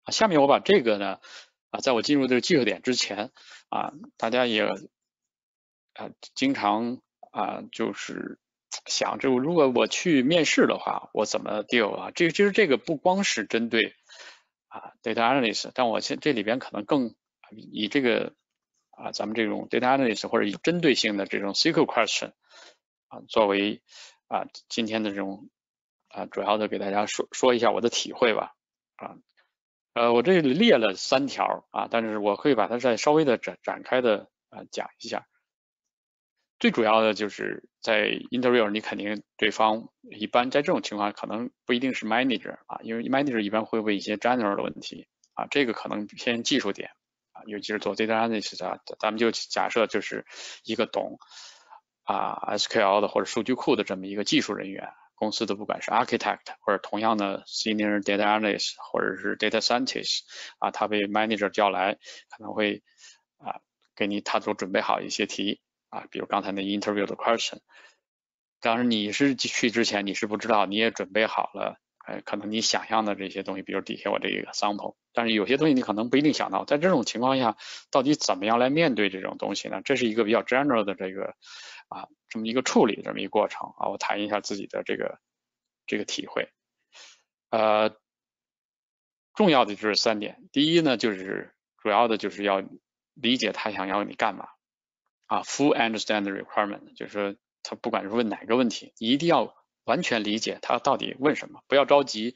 下面我把这个呢，在我进入这个技术点之前，大家也经常就是想，就如果我去面试的话，我怎么 deal 啊？其实这个不光是针对data analyst，但我这里边可能更以这个咱们这种 data analyst 或者以针对性的这种 SQL question 作为今天的这种主要的给大家说一下我的体会吧。我这里列了3条但是我可以把它再稍微的展开的讲一下。最主要的就是在 interview 你肯定对方一般在这种情况可能不一定是 manager 因为 manager 一般会问一些 general 的问题这个可能偏技术点尤其是做 data analysis 咱们就假设就是一个懂SQL 的或者数据库的这么一个技术人员，公司的不管是 architect 或者同样的 senior data analyst 或者是 data scientist 他被 manager 叫来，可能会给你他都准备好一些题比如刚才那 interview 的 question。当然你是去之前你是不知道，你也准备好了可能你想象的这些东西，比如底下我这个 sample， 但是有些东西你可能不一定想到。在这种情况下，到底怎么样来面对这种东西呢？这是一个比较 general 的这个这么一个处理这么一个过程我谈一下自己的这个体会。重要的就是3点。第一呢，就是主要的就是要理解他想要你干嘛full understand the requirement， 就是说他不管是问哪个问题，你一定要完全理解他到底问什么，不要着急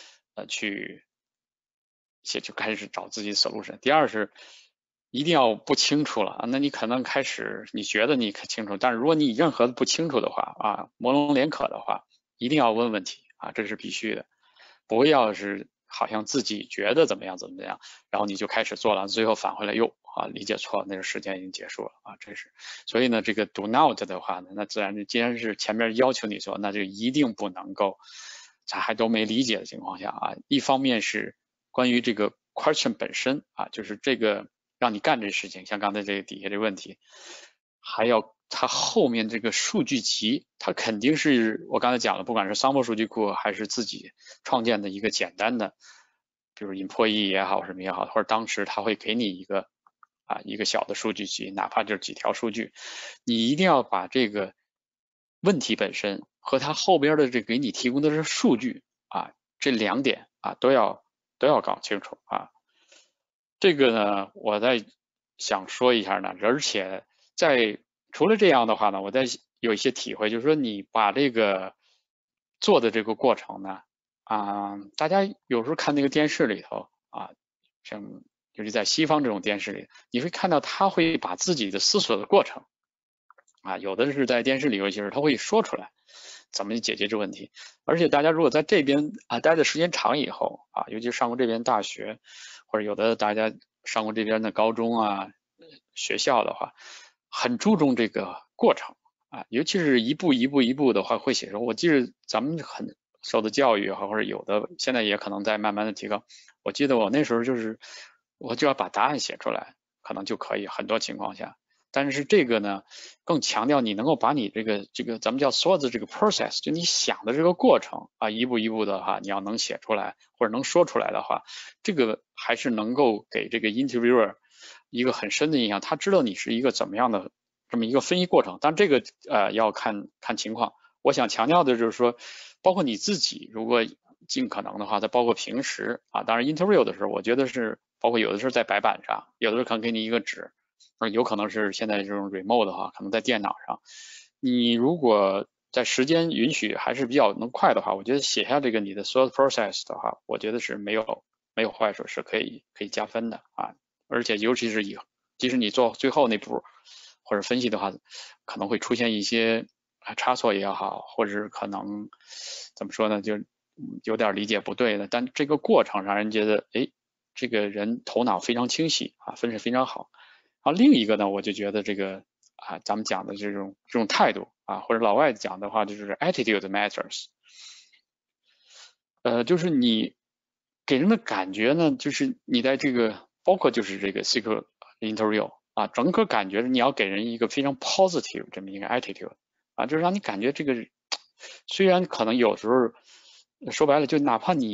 就开始找自己的 solution。第二是一定要不清楚了那你可能开始你觉得你清楚，但是如果你任何不清楚的话模棱两可的话，一定要问问题这是必须的，不要是好像自己觉得怎么样，然后你就开始做了，最后返回来理解错了，那个时间已经结束了这是。所以呢，这个 do not 的话呢，那自然既然是前面要求你说，那就一定不能够咱还都没理解的情况下一方面是关于这个 question 本身就是这个让你干这事情，像刚才这个底下这个问题，还有它后面这个数据集，它肯定是我刚才讲了，不管是 sample 数据库还是自己创建的一个简单的，比如 employee 也好什么也好，或者当时他会给你一个小的数据集，哪怕就是几条数据，你一定要把这个问题本身和它后边的这给你提供的这数据这2点都要搞清楚这个呢，我在想说一下呢，而且除了这样的话呢，我在有一些体会，就是说你把这个做的这个过程呢大家有时候看那个电视里头像尤其在西方这种电视里，你会看到他会把自己的思索的过程有的是在电视里，尤其是他会说出来怎么解决这个问题。而且大家如果在这边待的时间长以后尤其上过这边大学，或者有的大家上过这边的高中学校的话，很注重这个过程尤其是一步一步的话会写出。我记得咱们很受的教育或者有的现在也可能在慢慢的提高。我记得我那时候就是我就要把答案写出来，可能就可以很多情况下。但是这个呢，更强调你能够把你这个咱们叫说的这个 process， 就你想的这个过程一步一步的你要能写出来或者能说出来的话，这个还是能够给这个 interviewer 一个很深的印象，他知道你是一个怎么样的这么一个分析过程。但这个要看情况。我想强调的就是说，包括你自己如果尽可能的话，再包括平时当然 interview 的时候，我觉得是包括有的时候在白板上，有的时候可能给你一个纸，有可能是现在这种 remote 的话，可能在电脑上。你如果在时间允许还是比较能快的话，我觉得写下这个你的所有 process 的话，我觉得是没有坏处，是可以加分的而且尤其是即使你做最后那步或者分析的话，可能会出现一些差错也好，或者是可能怎么说呢，就有点理解不对的，但这个过程让人觉得这个人头脑非常清晰分析非常好。另一个呢，我就觉得这个咱们讲的这种态度或者老外讲的话就是 attitude matters。就是你给人的感觉呢，就是你在这个包括就是这个 SQL interview整个感觉你要给人一个非常 positive 这么一个 attitude就是让你感觉这个虽然可能有时候说白了，就哪怕你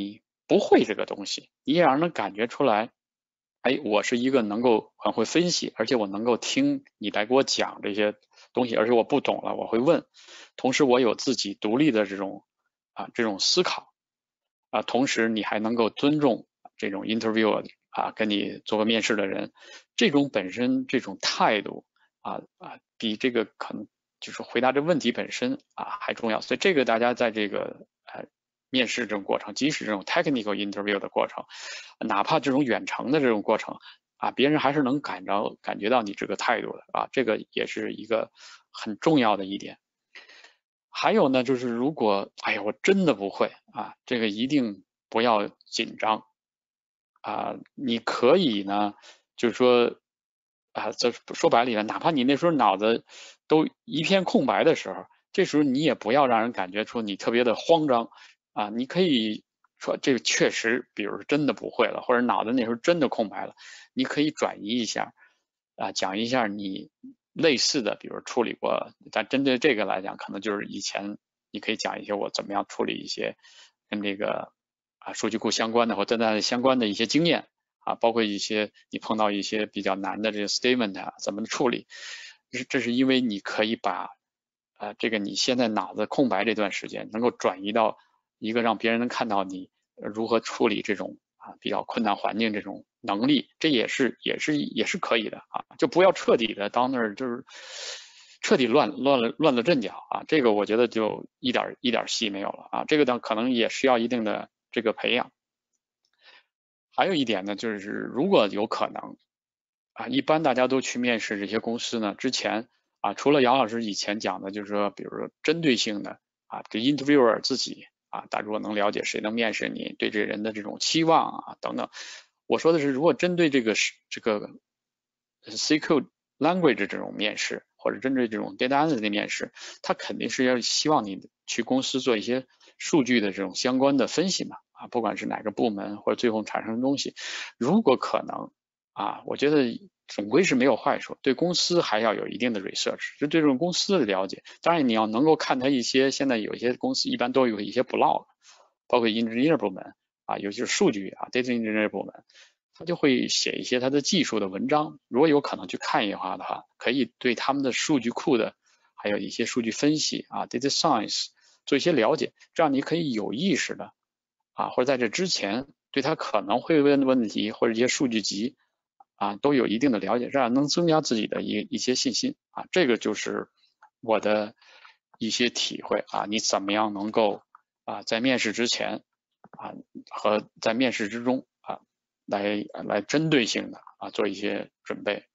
不会这个东西，你也让人感觉出来，哎，我是一个能够很会分析，而且我能够听你来给我讲这些东西，而且我不懂了我会问，同时我有自己独立的这种思考同时你还能够尊重这种 interviewer 跟你做个面试的人，这种本身这种态度比这个可能就是回答这问题本身还重要，所以这个大家在这个面试这种过程，即使这种 technical interview 的过程，哪怕这种远程的这种过程别人还是能感觉到你这个态度的这个也是一个很重要的一点。还有呢，就是如果哎呀我真的不会这个一定不要紧张你可以呢，就是说这说白了，哪怕你那时候脑子都一片空白的时候，这时候你也不要让人感觉出你特别的慌张你可以说这个确实，比如说真的不会了，或者脑子那时候真的空白了，你可以转移一下讲一下你类似的，比如处理过，但针对这个来讲，可能就是以前你可以讲一些我怎么样处理一些跟这个数据库相关的或者在相关的一些经验包括一些你碰到一些比较难的这个 statement 怎么处理，这是因为你可以把这个你现在脑子空白这段时间能够转移到一个让别人能看到你如何处理这种比较困难环境这种能力，这也是可以的就不要彻底的到那儿就是彻底乱了阵脚这个我觉得就一点戏没有了这个呢可能也需要一定的这个培养。还有一点呢，就是如果有可能一般大家都去面试这些公司呢，之前除了杨老师以前讲的，就是说，比如说针对性的这 interviewer 自己他如果能了解谁能面试你，对这人的这种期望等等。我说的是，如果针对这个SQL language 这种面试，或者针对这种 data analysis 的面试，他肯定是要希望你去公司做一些数据的这种相关的分析嘛不管是哪个部门或者最后产生的东西，如果可能我觉得总归是没有坏处，对公司还要有一定的 research， 就对这种公司的了解。当然你要能够看它一些，现在有一些公司一般都有一些 blog， 包括 engineer 部门尤其是数据data engineer 部门，他就会写一些他的技术的文章，如果有可能去看一下的话，可以对他们的数据库的还有一些数据分析data science 做一些了解，这样你可以有意识的或者在这之前对他可能会问的问题或者一些数据集都有一定的了解，这样能增加自己的一些信心这个就是我的一些体会你怎么样能够在面试之前和在面试之中来针对性的做一些准备。